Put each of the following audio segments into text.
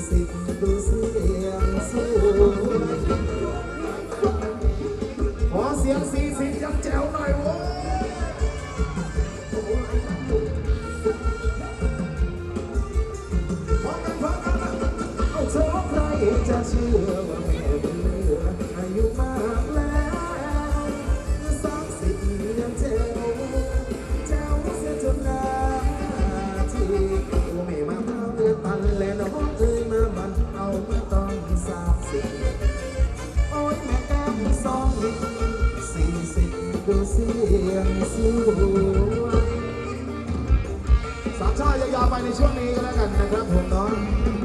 สิบดูเสียงสูงขอเสียง40ยังแจ๋วหน่อยโว้พร้อมกันเอาเธอใครจะเชื่อว่าแม่เบื่ออายุมากแล้ว30ยังแจ๋วเสียจนนาทีว่าไม่มาเท่าเดือนปันและน้องเอ้ยมาบันเอามาต้อง30โอ้ยแม่แก้ม40ดูเสียงสวยสามชาติยาวๆไปในช่วงนี้ก็แล้วกันนะครับผมเนาะ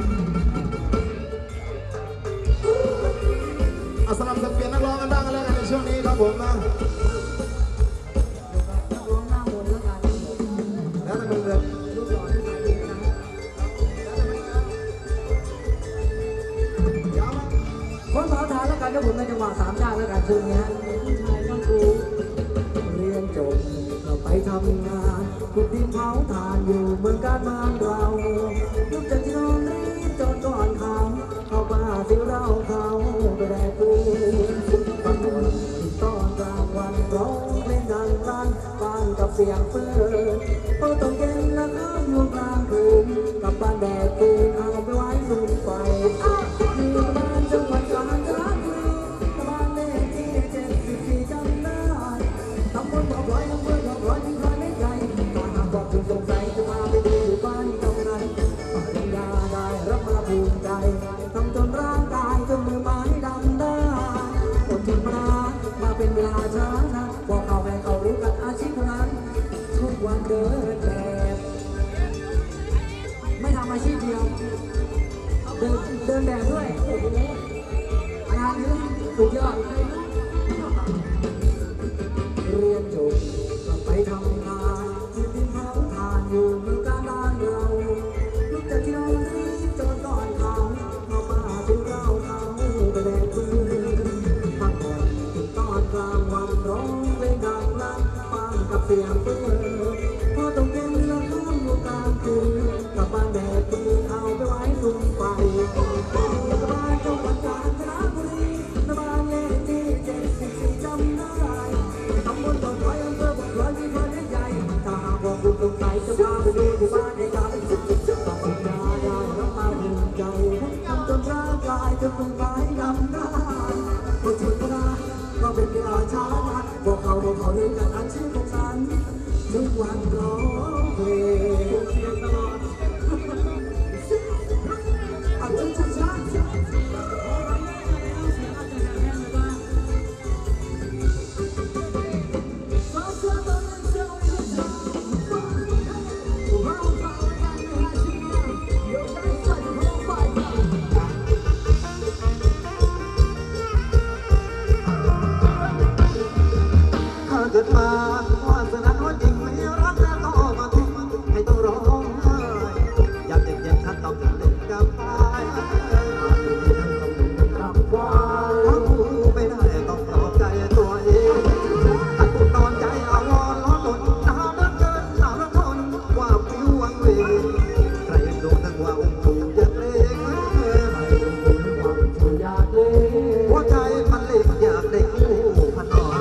สำหรับสังเกตนักร้องกันบ้างกันแล้วกันในช่วงนี้ครับผมนะนักร้องหน้ามนต์แล้วกันแล้วแต่มึงเลยคนขอทานแล้วกันนะผมในจังหวะสามชาติแล้วกันช่วงนี้ผู้ชายต้องรู้เรียนจบก็ไปทำงานขุดดินเผาถ่านอยู่เมืองการบ้านเราลูกจากที่นอนรีบจนก่อนเขาเข้ามาสิเราเขาไปแดกปืนฟังตอนกลางวันร้องเพลงดังลั่นบ้านกับเสียงปืนพอตกเย็นแล้วก็อยู่กลางคืนกับบ้านแดกปืนเอาไปไว้สุมไฟอยู่บ้านจังหวัดกาญจนบุรีบ้านเลขที่74จำได้ตำบลบ่อพลอยอำเภอบ่อพลอยที่บ้านไม่ไกลถ้าหากบอกถึงสงสัยจะพาไปดูบ้านตรงนั้นปริญญาได้รับมาภูมิใจทำจนร่างกายจนมือไม้ดำได้อดทนมาเป็นเวลาช้านะบอกเขาแม่เขารู้กันอาชีพนั้นทุกวันเดินแบบไม่ทำอาชีพเดียวเดินแบบด้วยโอ้โหงานนี้สุดยอดเรียนจบก็ไปทำงานที่ดินเผาถ่านอยู่เมืองการบ้านเราลูกจากที่เรารีบจนก่อนเขาเข้ามาถึงเราเขาไปแดกปืนพักผ่อนถึงตอนกลางวันร้องเพลงดังลั่นฟังกับเสียงปืนพอตกเย็นแล้วข้ามอยู่กลางคืนกับบ้านแดกปืนเอาไปไว้สุมไฟบ้านจังหวัดกาญจนบุรีบ้านเลขที่74จำได้ตำบลบ่อพลอยอำเภอบ่อพลอยที่บ้านใหญ่ถ้าหากว่าคุณสงสัยจะพาไปดูที่บ้านในการตัดสินใจได้รับมาภูมิใจทำจนร่างกายจนมือไม้ดำได้พอถึงเวลาก็เป็นเวลาช้านะบอกเขาเรื่องการอาชีพของฉันทุกวันร้องเพลงเสียงตลอดอาจจะช้าเกิดมาวาสนาน้อยจริงไม่รักแล้วก็มาทิ้งให้ต้องร้องไห้อยากเด็กๆฉันต้องเด็กกับตายไม่ได้ต้องปลอบใจตัวเองถ้าคุณนอนใจเอาวอนล้อหล่นหนาวเหลือเกินหนาวเหลือทนว่าผิววังเวงใครดูนึกว่าองค์ปู่อยากเล่นหัวใจมันเล็กอยากได้คู่พนอ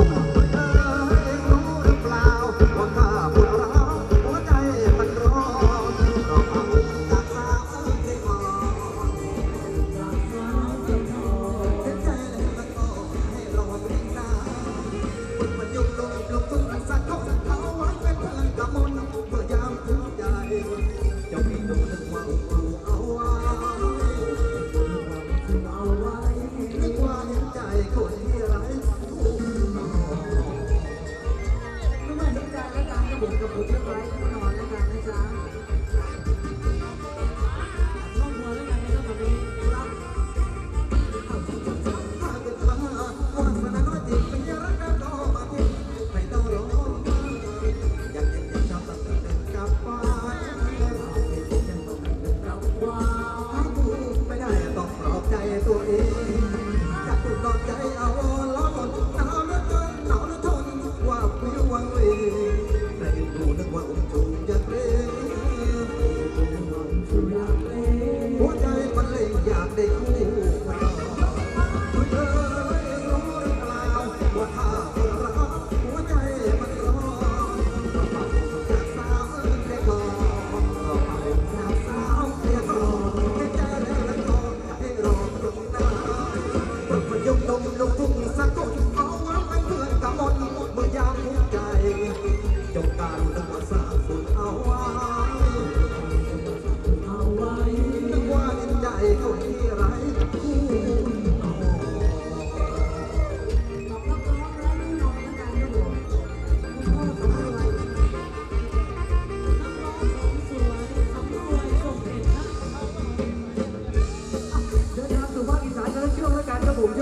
ตัวเองอยากถูกนอนใจเอาล้อหล่นหนาวเหลือเกินหนาวเหลือทนว่าผิววังเวงแต่ดูนึกว่าองค์จูอยากเล่นหัวใจ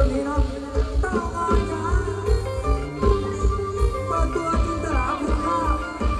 นนี้เนาะเต้าอ้อยจ๋าเปิดตัวจินตลาภูมิภาค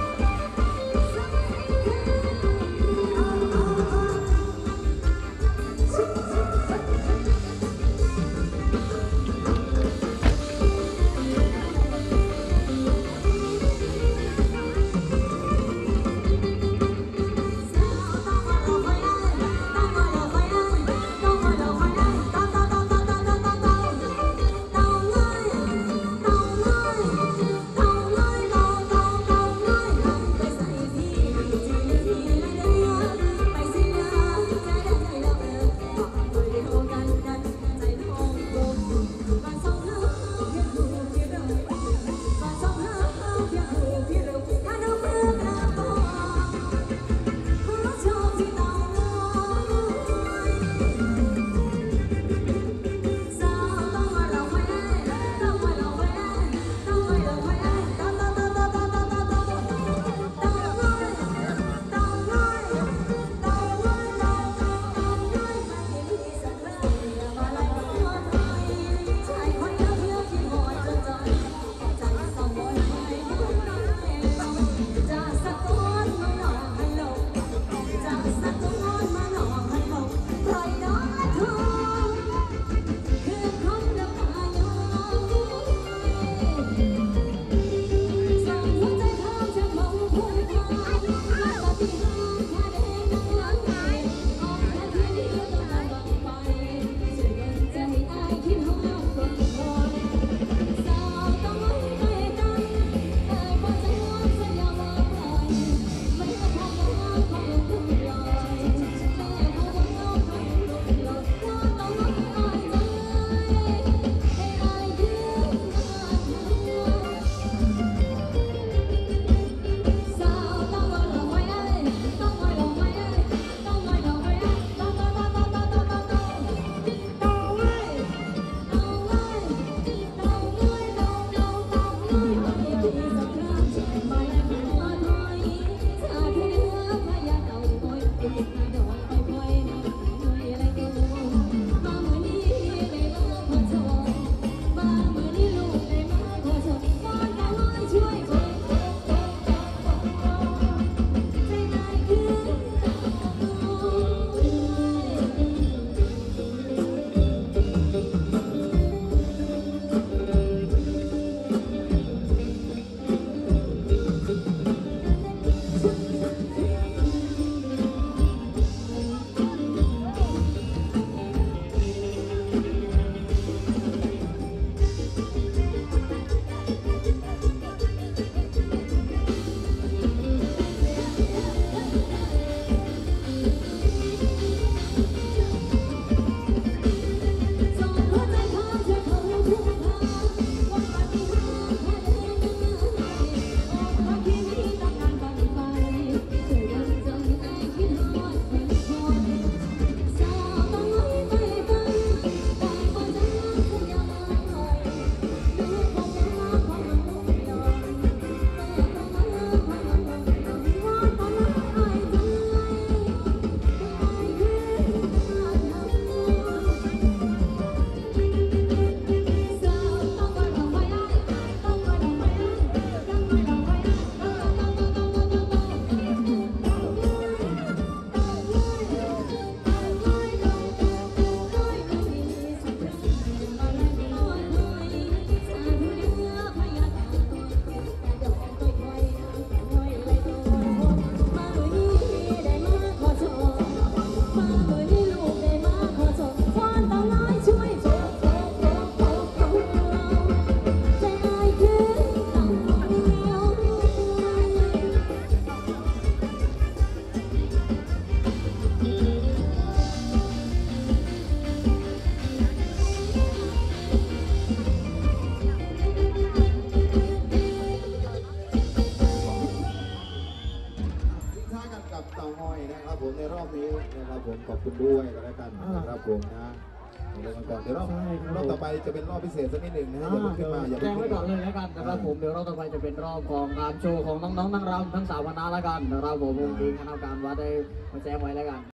ผมขอบคุณด้วยแล้วกันนะครับผมนะเดี๋ยวก่อนเดี๋ยวรอบต่อไปจะเป็นรอบพิเศษสักนิดหนึ่งนะอย่าเพิ่งขึ้นมาอย่าแจ้เพิ่งงไว้ก่อนเลยแล้วกันนะครับผมเดี๋ยวรอบต่อไปจะเป็นรอบของการโชว์ของน้องๆนางรำทั้ง3 คณะแล้วกันนะครับผมวงดีคณะกรรมวัดได้มาแจ้งไว้แล้วกัน